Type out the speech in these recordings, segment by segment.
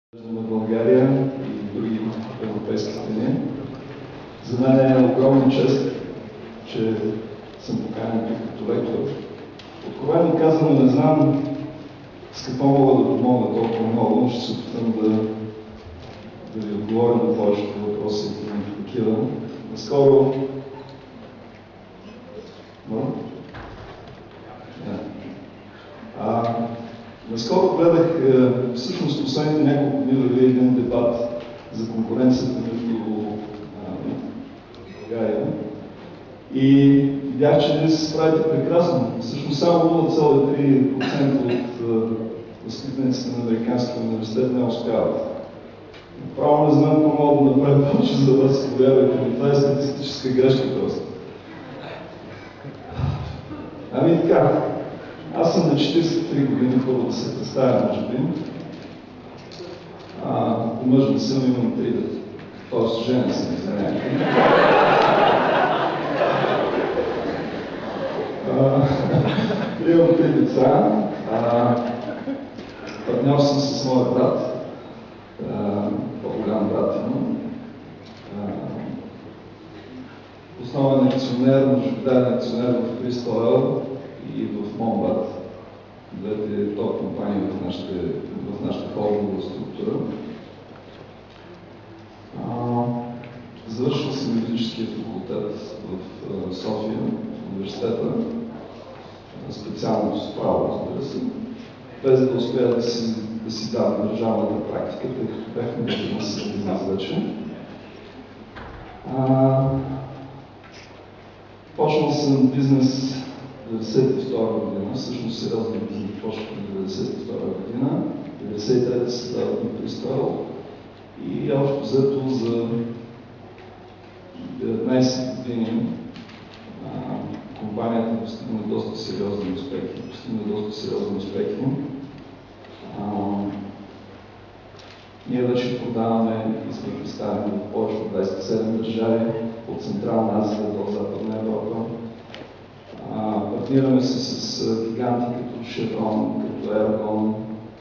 На България и други европейски страни. За мен е огромна чест, че съм поканен тук като лектор. Откровено казано, не знам с какво мога да помогна толкова много, но ще се опитам да ви отговоря на повечето въпроси, ако имам такива. Наскоро... Наскоро гледах, всъщност последните няколко дни върви един дебат за конкуренцията между България и видях, че вие се справите прекрасно. Всъщност само 0,3% от възпитаниците на Американския университет не успяват. Право не знам какво мога да направя повече за вас, повярвайте ми. Това е статистическа грешка просто. Ами така. Аз съм на 43 години, първо да се представя, може би. Омъжен съм, имам 3 деца. Тоест, женен съм, извинявайте. Имам 3 деца. Партньор съм с моя брат. По-голям брат имам. Основен акционер, мажоритарен акционер в Crystal Oil и в Момбат, двете топ компании в нашата холдингова структура. Завършил съм юридическия факултет в София, в университета, специалност право, разбира се, без да успея да си дам държавната практика, тъй като бях на бизнес вече. Почнал съм бизнес 1992 година, всъщност сериозно бизнес почва в 1992 година, 1993 се създава Crystal Oil и общо взето за 19 години компанията постигна доста сериозни успехи. Ние вече продаваме и сме представени в повече от 27 държави, от Централна Азия до Западна Европа. Партнираме се с гиганти като Chevron, като Airgon,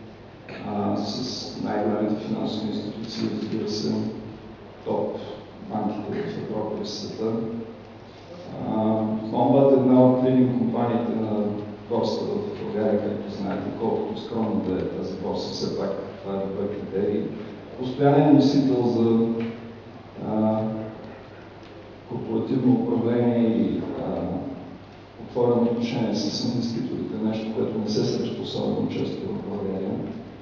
с най-големите финансови институции, разбира се, топ банките в Европа и в света. Момбат е една от лидинг компаниите на борсата в България, както знаете, колкото скромно да е тази борса, все пак това е добър критерий. Постоянен носител за корпоративно управление и отворено отношение с инвеститорите, нещо, което не се среща особено често в България.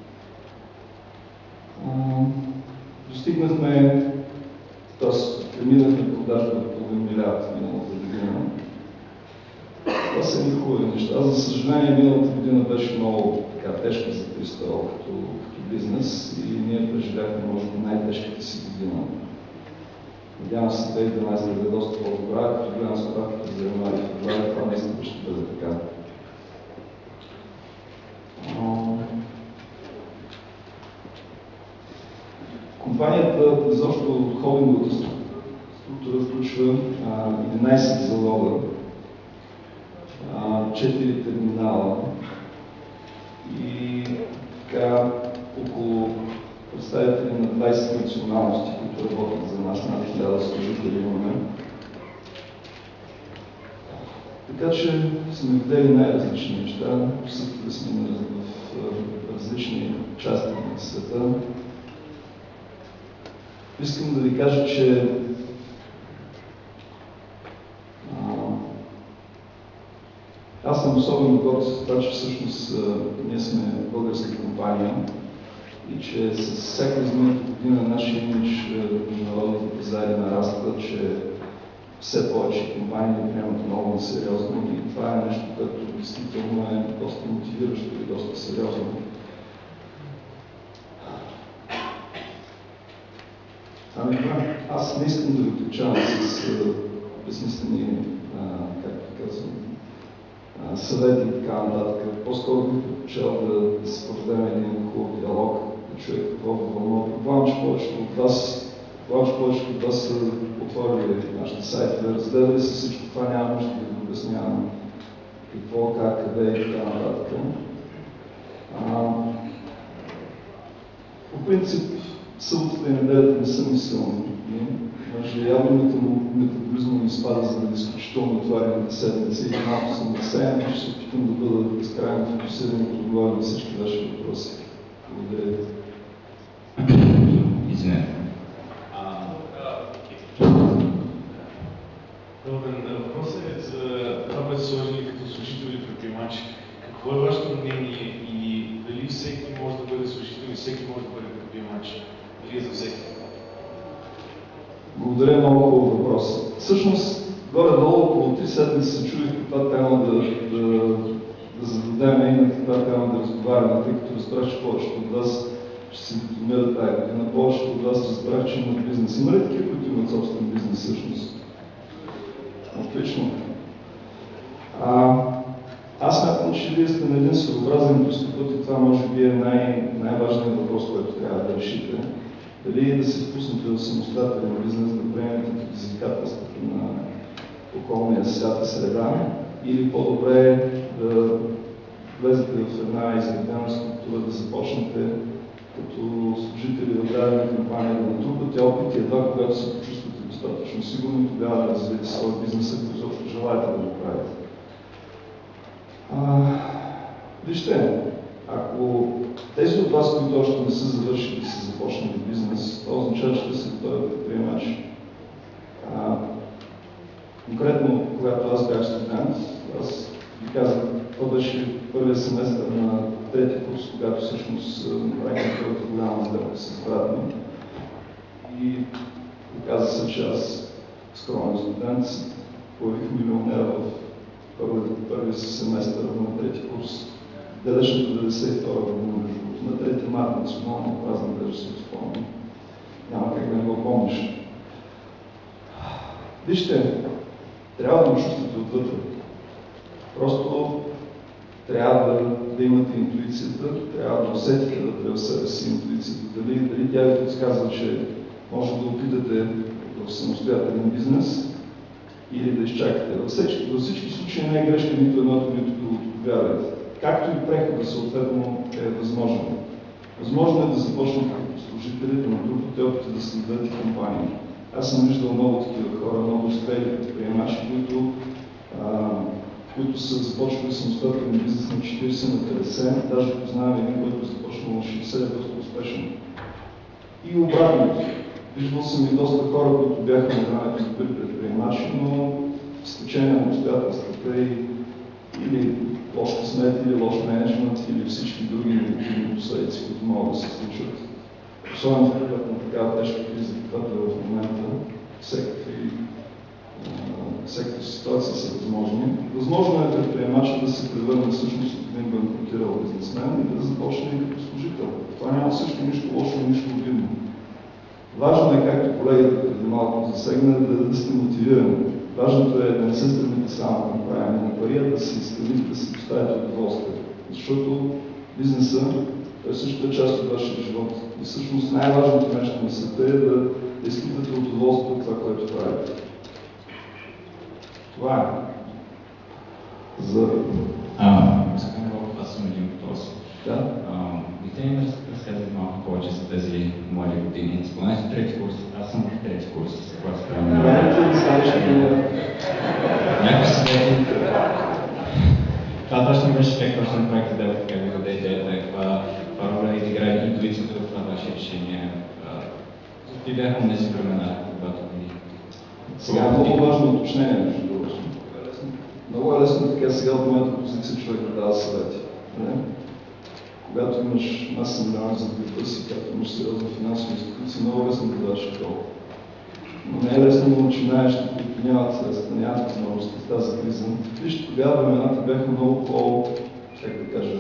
Достигнахме, т.е. преминахме продажба от половин милиард миналата година. Това са едни хубави неща. За съжаление, миналата година беше много тежка за Crystal Oil като бизнес и ние преживяхме, може би, най-тежката си година. Надявам се 2012 да бъде доста по-добра, като гледам справката за януари и февруари, това наистина ще бъде така. Компанията, изобщо холдинговата структура включва 11 завода, 4 терминала и така около представители на 20 националности, които работят за нас, над 1000 служители имаме. Така че сме видели най-различни неща, посетили сме в различни части на света. Искам да ви кажа, че аз съм особено горд с това, че всъщност ние сме българска компания и че с всяка измината година нашия имидж в международните пазари нараства, че все повече компании приемат много несериозно и това е нещо, което действително е доста мотивиращо и доста сериозно. Ами това, аз не искам да ви отличавам с безсмислени, както казвам, съвети и така нататък. По-скоро бих предпочел да си проведем един хубав диалог, да чуя какво ви вълнува. Предполагам, че повечето от вас са отворили нашите сайтове, разгледали се всичко това, няма нужда да ви обяснявам какво, как, къде и така нататък. принцип, съботата и неделята не са ми силни. Може явно метаболизма ми спада за изключително отварените седмици и малко съм разсеян, ще се опитам да бъда безкрайно фокусиран и да отговоря на всички ваши въпроси. Благодаря ви. Извинете. Въпросът е за това, което сложили като служители предприемачи. Какво е вашето мнение и дали всеки може да бъде служител и всеки може да бъде предприемач? Или за всеки? Благодаря, много хубав въпрос. Всъщност, горе-долу около 3 седмици се чудих каква тема да зададем и на каква тема да разговаряме, тъй като разбрах, че повечето от вас ще се дипломират тази година. Повечето от вас разбрах, че имат бизнес. Има ли такива, които имат собствен бизнес всъщност? Отлично. Аз смятам, че вие сте на един своеобразен път и това може би е най-важният въпрос, който трябва да решите. Дали да се впуснете в самостоятелен бизнес, да приемете предизвикателствата на околния свят и среда, или по-добре да влезете в една изградена структура, да започнете като служители в дадена компания, да натрупате опит и едва когато се почувствате достатъчно сигурни, тогава да развиете своя бизнес, ако изобщо желаете да го правите. Вижте, ако тези от вас, които още не са завършили и са започнали бизнес, това означава, че да се готовят предприемачи. Конкретно, когато аз бях студент, аз ви казах, това беше първия семестър на трети курс, когато всъщност направихме първата голяма сделка с брат ми. И оказа се, че аз, скромен студент, появих милионер в първия си семестър на трети курс. Далечната 92 година, на 3 марта, националния празник, даже се спомням. Няма как да не го помниш. Вижте, трябва да го чувствате отвътре. Просто трябва да имате интуицията, трябва да усетите вътре в себе си интуицията. Дали тя ви подсказва, че може да опитате в самостоятелен бизнес или да изчакате. Във всички случаи не е грешка нито едното, нито другото, повярвайте. Както и прехода съответно е възможно. Възможно е да започнете като служители, да натрупате опити да следвате компании. Аз съм виждал много такива хора, много успели предприемачи, които са започвали самостоятелен бизнес на 40, на 50, даже познавам един, който е започнал на 60, е доста успешен. И обратното. Виждал съм и доста хора, които бяха на времето добри предприемачи, но в стечение на обстоятелствата или лош късмет, или лош менеджмент, или всички други негативни последици, които могат да се случат. Особено в период на такава тежка криза, каквато е в момента, всякакви ситуации са възможни. Възможно е предприемачът да се превърне всъщност от един банкротирал бизнесмен и да започне и като служител. Това няма също нищо лошо и нищо обидно. Важно е, както колегата преди малко засегна, да сте мотивирани. Важното е да не се стремите само към правене на пари, а да се стремите да си поставите удоволствие. Защото бизнесът е също част от вашия живот. И всъщност най-важното нещо на света е да изпитвате удоволствие от това, което правите. Това е. Аз съм един въпрос. Да? Бихте ли да разказвате малко повече за тези млади години? Споменахте трети курс, аз съм в трети курс, с какво се правим? Някакви съвети. Това точно беше как точно направихте делата, как ви даде идеята, каква роля изиграе интуицията в това ваше решение. И бяха тези времена, когато ви... Сега много важно уточнение, между другото. Много е лесно така сега от моята позиция човек да дава съвети. Когато имаш маса милиона за грипа си, когато имаш сериозна финансова институция, много лесно да даваш такова. Но не е лесно да начинаещи, които нямат средства, нямат възможности в тази криза. Вижте, тогава времената бяха много как да кажа,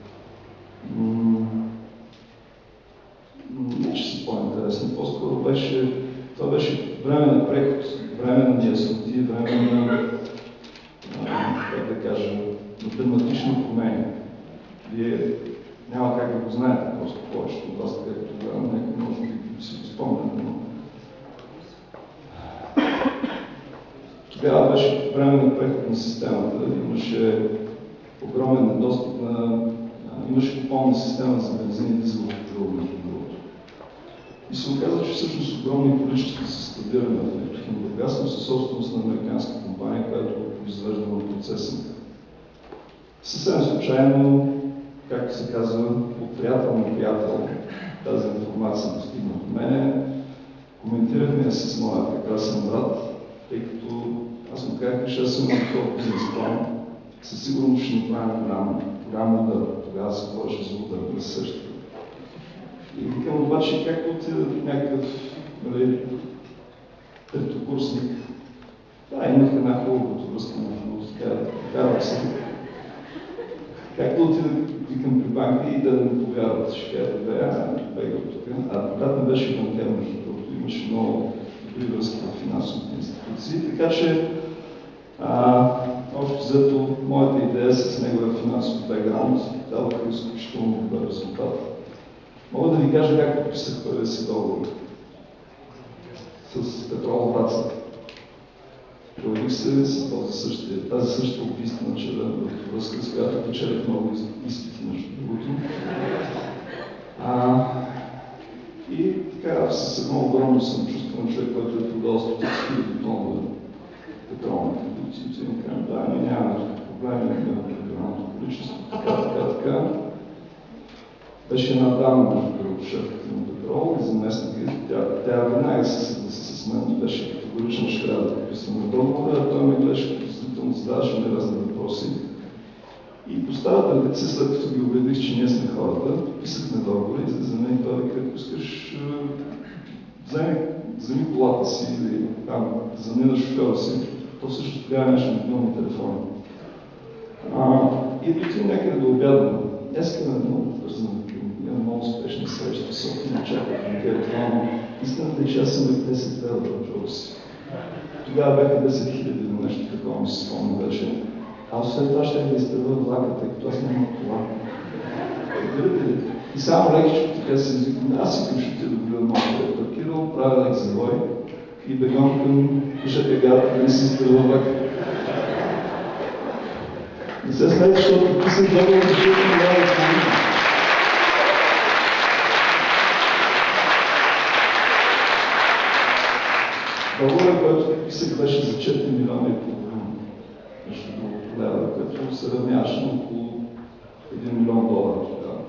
не че са по-интересни, по-скоро това беше време на преход, време на неясноти, време на, как да кажа, на драматични промени. Вие няма как да го знаете, просто повечето от вас, където тогава някой може да си го спомняте, но тогава беше време на преход на системата, имаше огромен недостиг имаше купонна система за бензин и дизелов петрол, между другото. И се оказа, че всъщност огромни количества са складирани в нефтохим Бургас, но са собственост на американска компания, която произвежда на процеса. Съвсем случайно, както се казва, от приятел на приятел, тази информация достигна до мене. Коментирахме я с моя прекрасен брат, тъй като аз му казах, че аз съм на такова бизнес план. Със сигурност ще направим голям удар. Тогава се говореше за удар на същото. И викам обаче, както отида някакъв третокурсник, да, имах една хубава връзка на философия, карах се. Както отида, викам при банка и да не повярват, ще кажа, бега от тук. А брат не беше банкер, между другото, имаше много добри връзки в финансовите институции, така че общо взето моята идея с неговия финансов бекграунд даваха изключително добър резултат. Мога да ви кажа как подписах първия си договор с Петрол Враца. Проявих се с тази същата убийствена червена връзка, с която печелих много изпити, между другото. И така, с едно огромно самочувство на човек, който е продал стотици хиляди тонове петролни продукции. И казвам, да, нямаме проблеми, имаме определеното количество, така. Беше една дама, между другото, шефката на Петрол и заместник. Тя веднага се съгласи с мен, беше категорична, че трябва да подписваме договора, а той ме гледаше подозрително, задаваше неразни въпроси. И поставя пред лице, след като ги убедих, че ние сме хората, подписахме договора и за мен той вика, ако искаш, вземи колата си или там, звъни на шофьора си, то също тогава имаше мобилни телефони. И дотим някъде до обядно. Днеска е много бързо, имам много успешни срещи, собствено чаках на телефона. Истината е, че аз съм 10 лева в джоба си. Тогава бяха 10 000 или нещо такова, ми се спомня вече. А след това ще да изтърва влака, тъй като аз нямам това. И само лекичко така се извикам, аз си включите да бъда малко е паркирал, правя лек завой и бегам към ЖП-гарата да не си изтърва влака. Не се смейте, защото подписах договор, защото не трябва да помня. Договорът, който подписах, беше за 4 милиона и половина. Между другото лева, което се равняваше на около 1 милион долара тогава.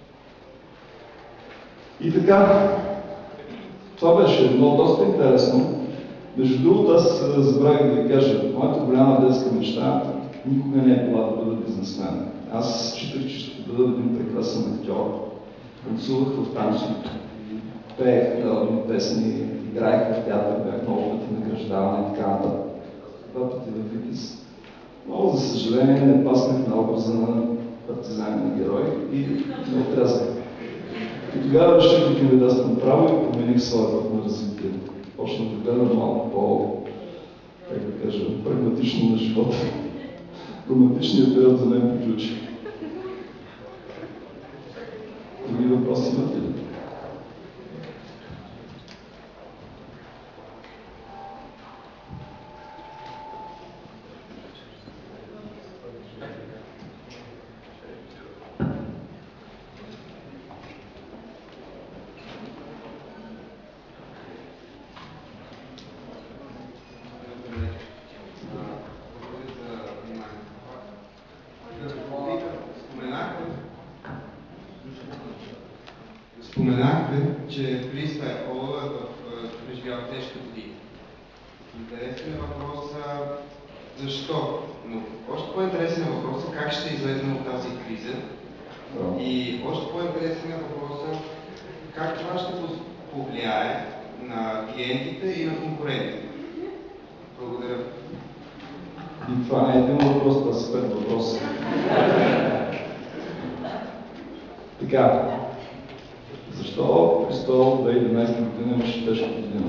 И така, това беше едно доста интересно. Между другото, аз забравих да ви кажа, моята голяма детска мечта никога не е била да бъда бизнесмен. Аз считах, че ще бъда един прекрасен актьор. Танцувах в танците, пеех народни песни, играех в театър, бях много пъти награждаван и така нататък. 2 пъти в Витис. Но, за съжаление, не паснах на образа на партизанен герой и ме отрязах. И тогава реших да кандидатствам право и промених своя път на развитие. Почнах да гледам малко по, как да кажа, прагматично на живота. Романтичният период за мен приключи. Други въпроси имате ли? Споменахте, че Христа Олова преживява тежки години. Интересен е въпросът защо, но още по-интересен е въпросът как ще излезем от тази криза и още по-интересен е въпросът как това ще повлияе на клиентите и на конкурентите. Благодаря. И това не е един въпрос, това са 5 въпроса. Така. Защо Престол 2011 година имаше тежка година?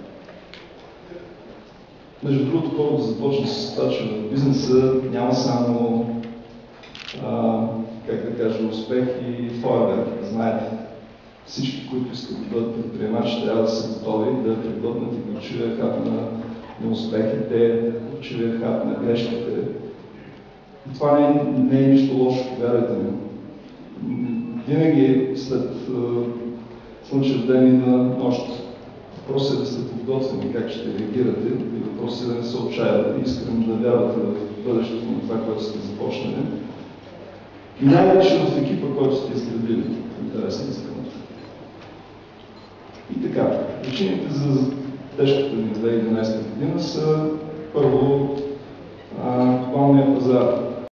Между другото, колко да започне с това, че в бизнеса няма само, как да кажа, успех и фойерверк. Знаете, всички, които искат да бъдат предприемачи, трябва да са готови да преглътнат и горчивия хап на неуспехите, горчивия хап на грешките. И това не е нищо лошо, повярвайте ми. Винаги след слънчев ден и на нощ. Въпросът е да сте подготвени как ще реагирате и въпросът е да не се отчаявате и искрено да вярвате в бъдещето на това, което сте започнали. И най-вече в екипа, който сте изградили в интерес на искането. И така, причините за тежката ни 2011 година са първо глобалният пазар